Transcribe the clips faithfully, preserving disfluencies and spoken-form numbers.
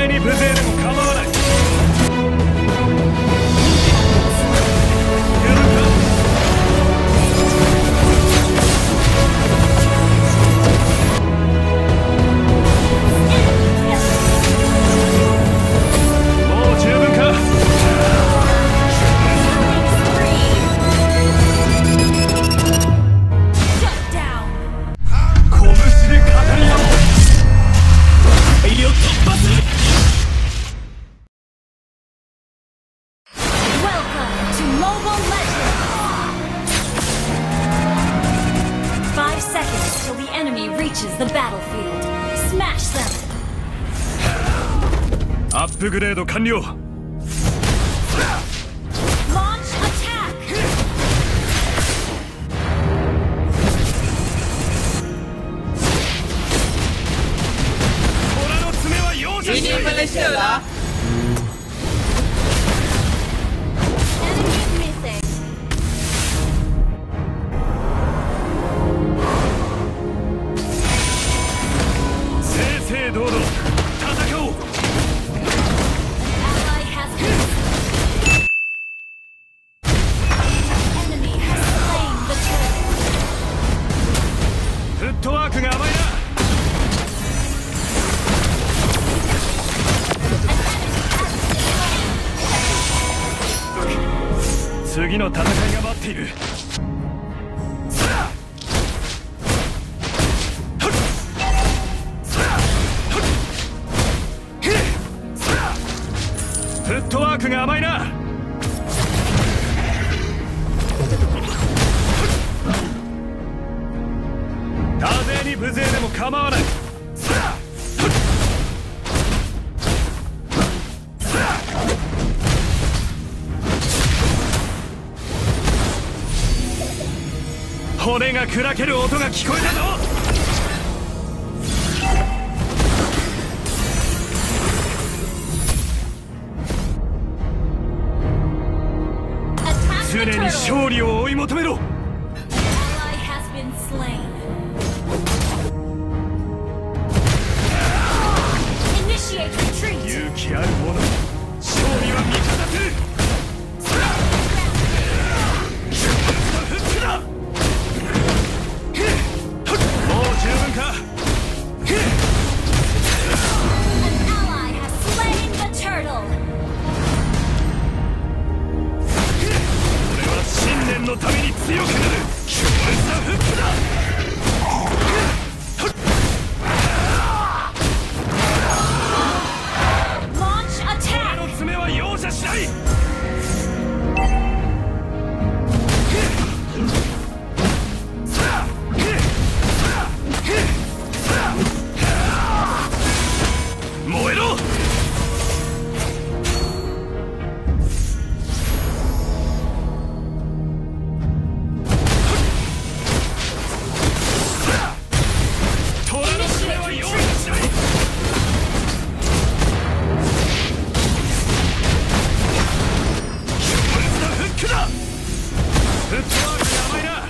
勢に無勢でも構わない。アップグレード完了。虎の爪は容赦しない。正々堂々戦おう。フットワークが甘いな。次の戦いが待っている。フットワークが甘いな。多勢に無勢でも構わない。骨が砕ける音が聞こえたぞ。常に勝利を追い求めろ。勇気ある者、勝利は味方する。フックだ。もう十分か。俺は信念のために強くなる。強烈なフックだ。容赦しない。燃えろ。虎の爪は容赦しない。フットワークが甘いな。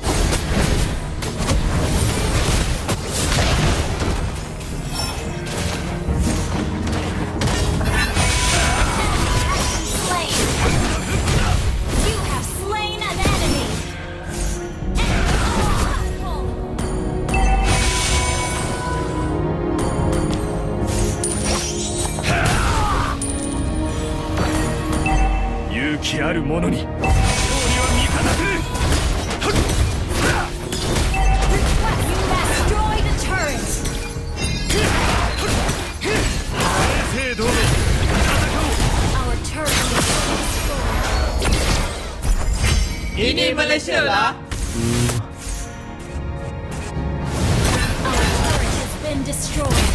勇気ある者に Ini Malaysia lah. Our turret has been destroyed.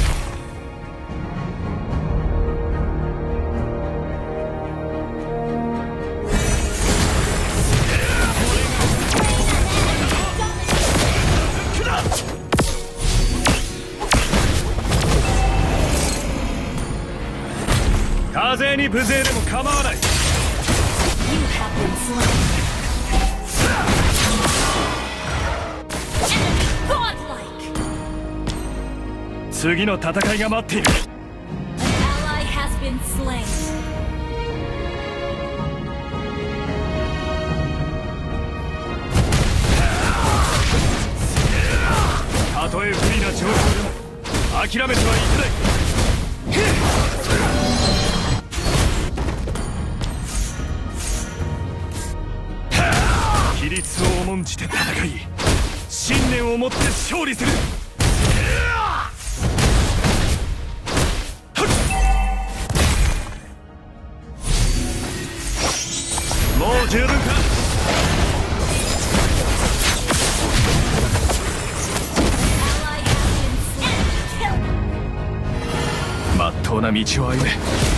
Kaze ni buze de mo kamawanai. You have been slain. Enemy godlike. 次の戦いが待っている。 An ally been slain. たとえ不利な状況でも諦めてはいけない。規律を重んじて戦い、信念を持って勝利する。もう十分か。まっとうな道を歩め。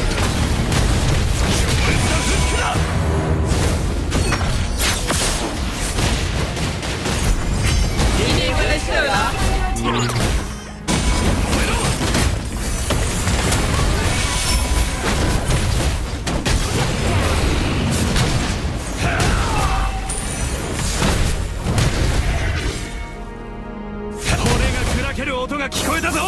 Ini Malaysia lah. 骨が砕ける音が聞こえたぞ。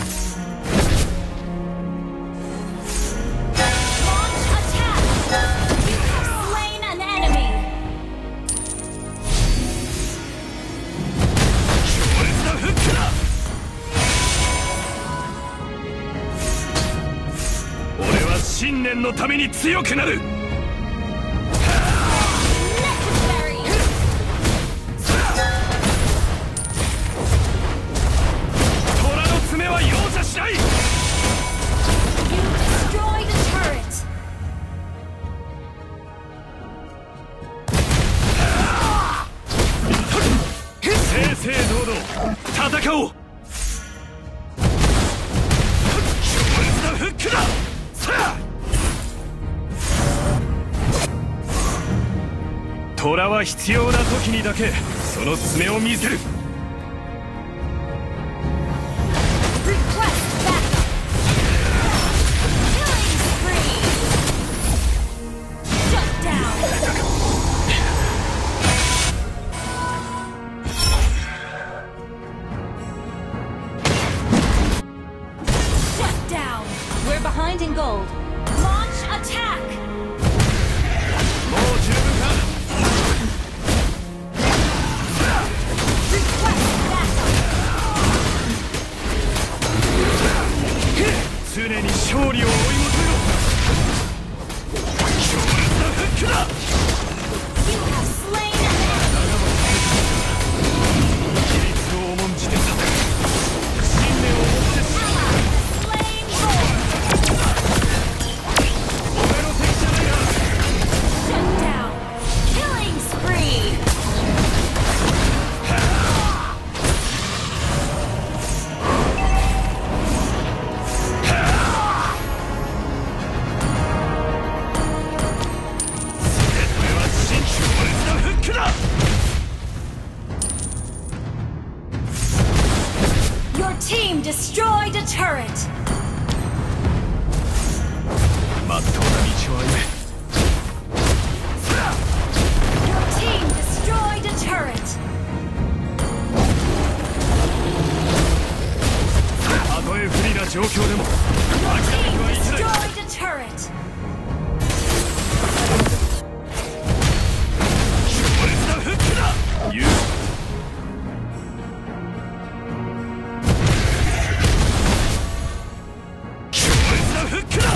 信念のために強くなる。虎の爪は容赦しない。正々堂々戦おう。強烈なフックだ。さあ虎は必要な時にだけその爪を見せる。 We're behind in gold. Launch attack. もう十分か。常に勝利を追い求めろ。強烈なフックだ。規律を重んじて戦う。信念を持って死ぬ。俺の敵じゃないな。 Your team destroyed a turret. まっとうな道を歩め。 Your team destroyed a turret. たとえ不利な状況でも Your 諦め team てはいけない。 destroyed a turret. 強烈なフックだ。言う。強烈なフックだ。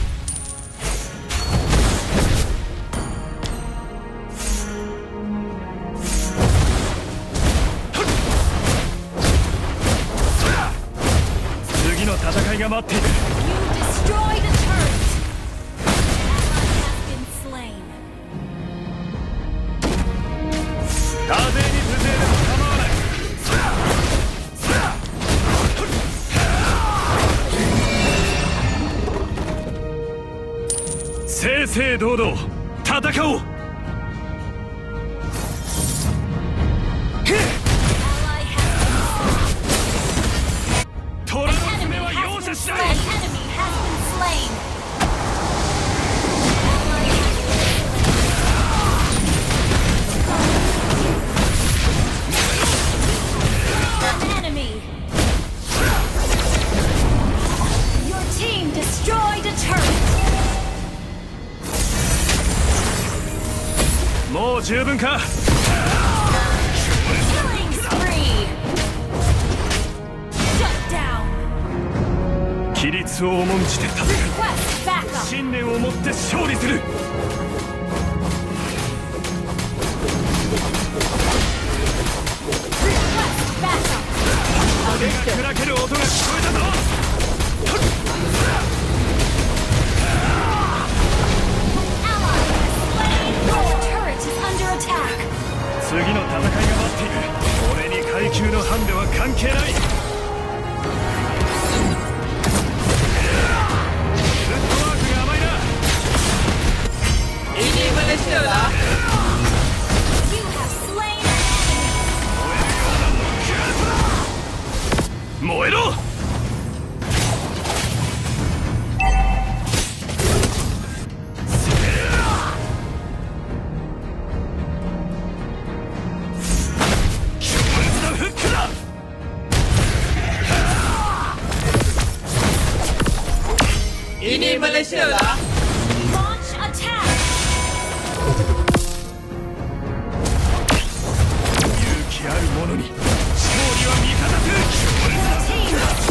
次の戦いが待っている。 You destroyed a turret. Ally has been slain. 風に無勢でも構わない。正々堂々戦おう。 Ally has 虎の爪は容赦しない。 An enemy has been slain. Ally has an enemy. Your team destroyed a turret. もう十分か。 Killing spree. Shut down. 規律を重んじて戦い Request backup. 信念を持って勝利する。 Request backup. 手が砕ける音が聞こえたぞ。 Ally has slain. Our turret is under attack. 次の戦いが待っている。俺に階級のハンデは関係ない。フットワークが甘いな。 エイリーまでしてよな。 You have slain an enemy. 燃えろ。 エイリーまでしてよな。 Launch attack. 勇気ある者に勝利は味方する。 Your team